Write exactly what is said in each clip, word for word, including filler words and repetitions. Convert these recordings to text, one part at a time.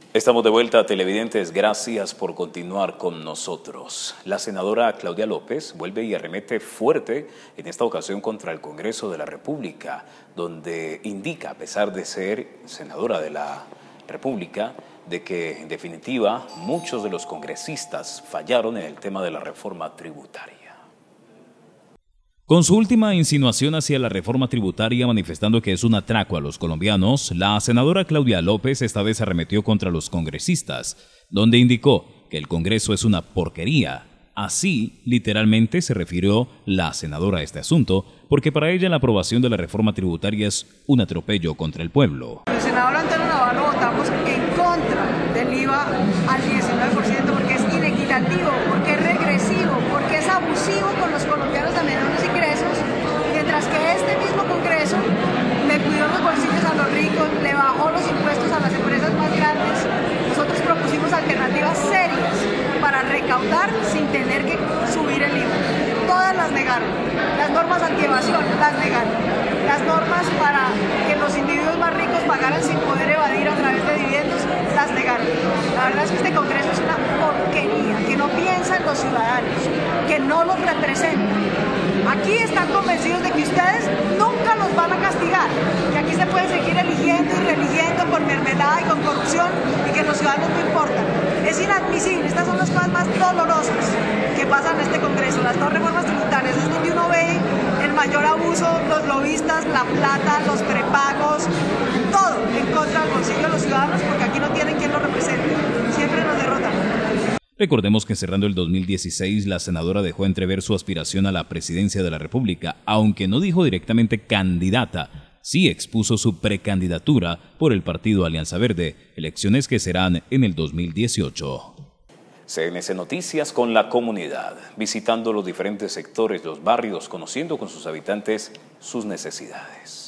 Estamos de vuelta, televidentes, gracias por continuar con nosotros. La senadora Claudia López vuelve y arremete fuerte en esta ocasión contra el Congreso de la República, donde indica, a pesar de ser senadora de la República, de que en definitiva muchos de los congresistas fallaron en el tema de la reforma tributaria. Con su última insinuación hacia la reforma tributaria, manifestando que es un atraco a los colombianos, la senadora Claudia López esta vez arremetió contra los congresistas, donde indicó que el Congreso es una porquería. Así, literalmente, se refirió la senadora a este asunto, porque para ella la aprobación de la reforma tributaria es un atropello contra el pueblo. El senador Antonio Navarro votamos en contra del I V A al diecinueve por ciento porque es inequitativo, porque es regresivo, porque es abusivo con los colombianos de menores ingresos, mientras que este mismo Congreso le cuidó los bolsillos a los ricos, le bajó los impuestos a las empresas más grandes. Nosotros propusimos alternativas serias para recaudar sin tener que subir el I V A. Todas las negaron. Las normas antievasión las negaron. Las normas para que los individuos más ricos pagaran sin poder evadir a través de dividendos, las negaron. La verdad es que este Congreso es una porquería, que no piensa en los ciudadanos, que no los representa. Aquí están convencidos de que ustedes nunca los van a castigar, que aquí se puede seguir eligiendo y reeligiendo por mermelada y con corrupción y que los ciudadanos no importan. Es inadmisible, estas son las cosas más dolorosas que pasan en este Congreso. Las dos reformas tributarias es donde uno ve el mayor abuso, los lobistas, la plata, los prepagos, todo en contra del bolsillo de los ciudadanos, porque aquí no tienen quien los represente, siempre nos derrotan. Recordemos que cerrando el dos mil dieciséis, la senadora dejó entrever su aspiración a la presidencia de la República, aunque no dijo directamente candidata, sí expuso su precandidatura por el partido Alianza Verde, elecciones que serán en el dos mil dieciocho. C N C Noticias con la comunidad, visitando los diferentes sectores, los barrios, conociendo con sus habitantes sus necesidades.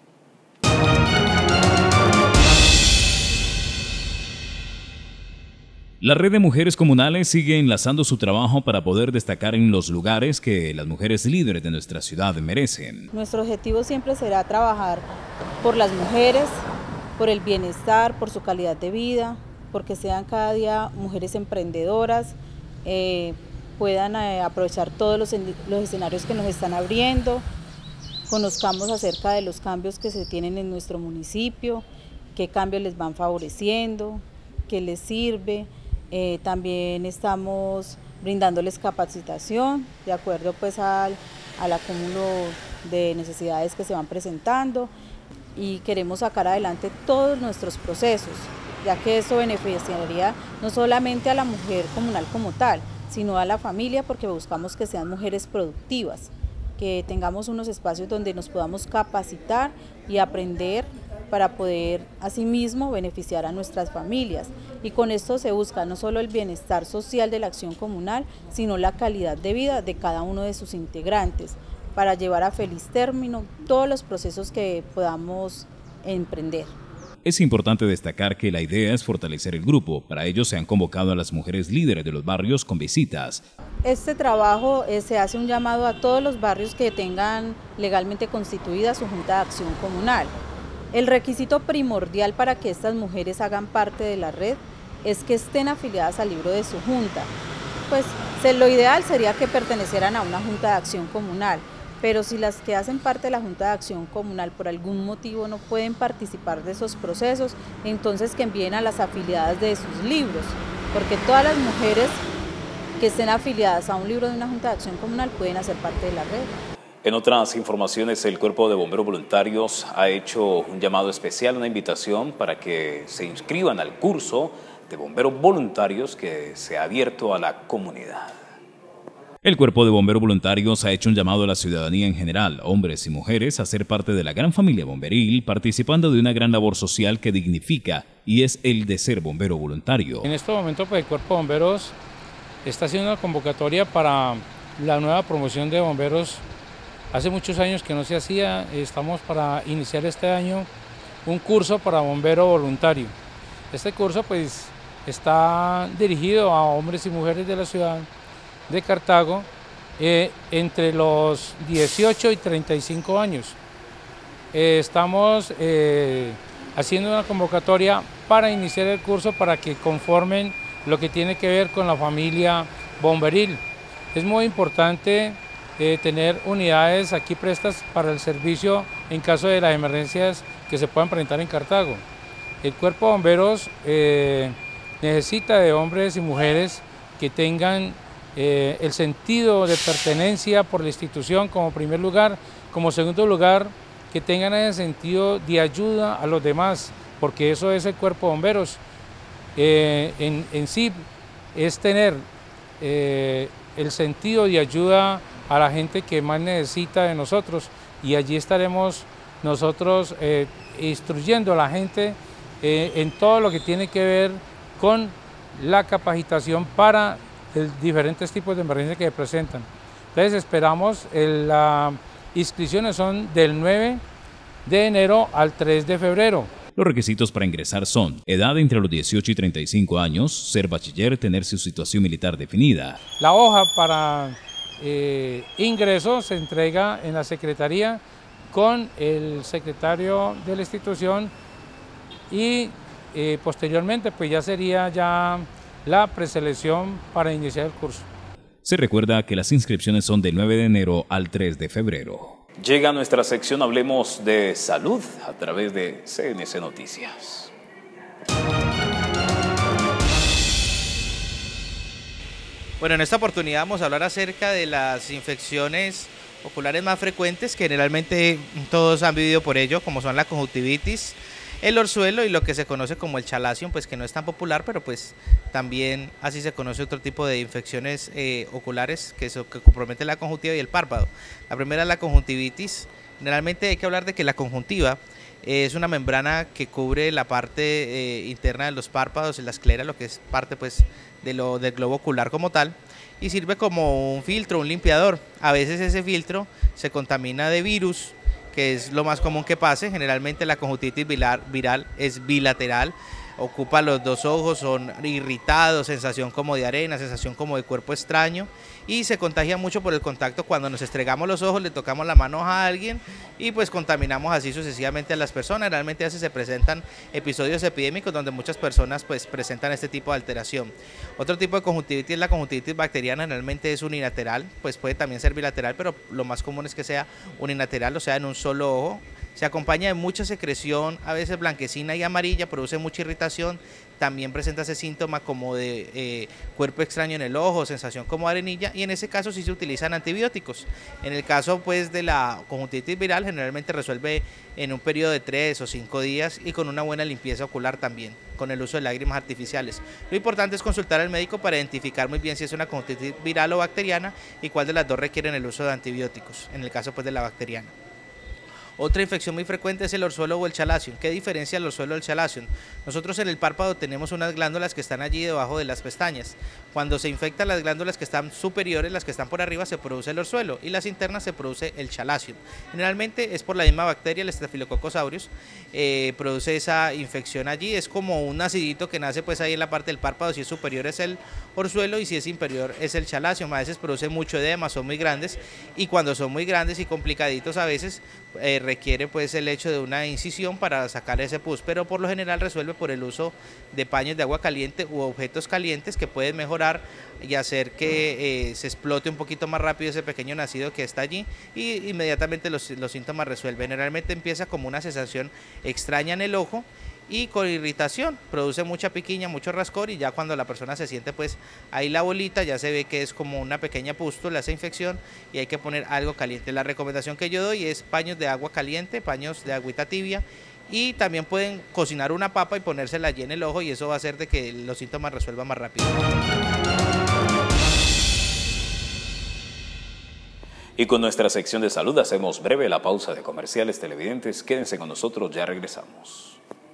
La red de mujeres comunales sigue enlazando su trabajo para poder destacar en los lugares que las mujeres líderes de nuestra ciudad merecen. Nuestro objetivo siempre será trabajar por las mujeres, por el bienestar, por su calidad de vida, porque sean cada día mujeres emprendedoras, eh, puedan eh, aprovechar todos los, los escenarios que nos están abriendo, conozcamos acerca de los cambios que se tienen en nuestro municipio, qué cambios les van favoreciendo, qué les sirve. Eh, también estamos brindándoles capacitación de acuerdo pues al, al acúmulo de necesidades que se van presentando y queremos sacar adelante todos nuestros procesos, ya que esto beneficiaría no solamente a la mujer comunal como tal, sino a la familia, porque buscamos que sean mujeres productivas, que tengamos unos espacios donde nos podamos capacitar y aprender para poder asimismo beneficiar a nuestras familias. Y con esto se busca no solo el bienestar social de la acción comunal, sino la calidad de vida de cada uno de sus integrantes, para llevar a feliz término todos los procesos que podamos emprender. Es importante destacar que la idea es fortalecer el grupo. Para ello se han convocado a las mujeres líderes de los barrios con visitas. Este trabajo eh, se hace un llamado a todos los barrios que tengan legalmente constituida su Junta de Acción Comunal. El requisito primordial para que estas mujeres hagan parte de la red es que estén afiliadas al libro de su junta. Pues lo ideal sería que pertenecieran a una Junta de Acción Comunal, pero si las que hacen parte de la Junta de Acción Comunal por algún motivo no pueden participar de esos procesos, entonces que envíen a las afiliadas de sus libros, porque todas las mujeres que estén afiliadas a un libro de una Junta de Acción Comunal pueden hacer parte de la red. En otras informaciones, el Cuerpo de Bomberos Voluntarios ha hecho un llamado especial, una invitación para que se inscriban al curso de bomberos voluntarios que se ha abierto a la comunidad. El Cuerpo de Bomberos Voluntarios ha hecho un llamado a la ciudadanía en general, hombres y mujeres, a ser parte de la gran familia bomberil, participando de una gran labor social que dignifica y es el de ser bombero voluntario. En este momento, pues, el Cuerpo de Bomberos está haciendo una convocatoria para la nueva promoción de bomberos. Hace muchos años que no se hacía, estamos para iniciar este año un curso para bombero voluntario. Este curso pues está dirigido a hombres y mujeres de la ciudad de Cartago eh, entre los dieciocho y treinta y cinco años. Eh, estamos eh, haciendo una convocatoria para iniciar el curso para que conformen lo que tiene que ver con la familia bomberil. Es muy importante eh, tener unidades aquí prestas para el servicio en caso de las emergencias que se puedan presentar en Cartago. El Cuerpo de Bomberos eh, necesita de hombres y mujeres que tengan eh, el sentido de pertenencia por la institución como primer lugar, como segundo lugar, que tengan ese sentido de ayuda a los demás, porque eso es el Cuerpo de Bomberos. Eh, en, en sí es tener eh, el sentido de ayuda a la gente que más necesita de nosotros, y allí estaremos nosotros eh, instruyendo a la gente eh, en todo lo que tiene que ver con la capacitación para el, diferentes tipos de emergencias que se presentan. Entonces esperamos, el, las inscripciones son del nueve de enero al tres de febrero. Los requisitos para ingresar son: edad entre los dieciocho y treinta y cinco años, ser bachiller, tener su situación militar definida. La hoja para eh, ingreso se entrega en la Secretaría con el secretario de la institución y eh, posteriormente pues ya sería ya la preselección para iniciar el curso. Se recuerda que las inscripciones son del nueve de enero al tres de febrero. Llega nuestra sección Hablemos de Salud a través de C N C Noticias. Bueno, en esta oportunidad vamos a hablar acerca de las infecciones oculares más frecuentes, que generalmente todos han vivido por ello, como son la conjuntivitis, el orzuelo y lo que se conoce como el chalazion, pues que no es tan popular, pero pues también así se conoce otro tipo de infecciones eh, oculares que, so, que comprometen la conjuntiva y el párpado. La primera es la conjuntivitis. Generalmente hay que hablar de que la conjuntiva eh, es una membrana que cubre la parte eh, interna de los párpados y la esclera, lo que es parte pues de lo, del globo ocular como tal, y sirve como un filtro, un limpiador. A veces ese filtro se contamina de virus, que es lo más común que pase. Generalmente la conjuntivitis viral, viral es bilateral, ocupa los dos ojos, son irritados, sensación como de arena, sensación como de cuerpo extraño, y se contagia mucho por el contacto. Cuando nos estregamos los ojos, le tocamos la mano a alguien y pues contaminamos así sucesivamente a las personas. Realmente a veces se presentan episodios epidémicos donde muchas personas pues presentan este tipo de alteración. Otro tipo de conjuntivitis es la conjuntivitis bacteriana. Generalmente es unilateral, pues puede también ser bilateral, pero lo más común es que sea unilateral, o sea en un solo ojo. Se acompaña de mucha secreción, a veces blanquecina y amarilla, produce mucha irritación. También presenta ese síntoma como de eh, cuerpo extraño en el ojo, sensación como arenilla, y en ese caso sí se utilizan antibióticos. En el caso pues de la conjuntivitis viral, generalmente resuelve en un periodo de tres o cinco días y con una buena limpieza ocular también, con el uso de lágrimas artificiales. Lo importante es consultar al médico para identificar muy bien si es una conjuntivitis viral o bacteriana y cuál de las dos requieren el uso de antibióticos, en el caso pues de la bacteriana. Otra infección muy frecuente es el orzuelo o el chalazion. ¿Qué diferencia el orzuelo del chalazion? Nosotros en el párpado tenemos unas glándulas que están allí debajo de las pestañas. Cuando se infectan las glándulas que están superiores, las que están por arriba, se produce el orzuelo, y las internas se produce el chalazion. Generalmente es por la misma bacteria, el Staphylococcus aureus, eh, produce esa infección allí. Es como un acidito que nace pues ahí en la parte del párpado. Si es superior es el orzuelo y si es inferior es el chalazion. A veces produce mucho edema, son muy grandes, y cuando son muy grandes y complicaditos a veces eh, requiere pues el hecho de una incisión para sacar ese pus, pero por lo general resuelve por el uso de paños de agua caliente u objetos calientes que pueden mejorar y hacer que eh, se explote un poquito más rápido ese pequeño nacido que está allí, y inmediatamente los, los síntomas resuelven. Generalmente empieza como una sensación extraña en el ojo y con irritación, produce mucha piquiña, mucho rascor, y ya cuando la persona se siente pues ahí la bolita, ya se ve que es como una pequeña pústula esa infección y hay que poner algo caliente. La recomendación que yo doy es paños de agua caliente, paños de agüita tibia, y también pueden cocinar una papa y ponérsela allí en el ojo, y eso va a hacer de que los síntomas resuelvan más rápido. Y con nuestra sección de salud hacemos breve la pausa de comerciales. Televidentes, quédense con nosotros, ya regresamos.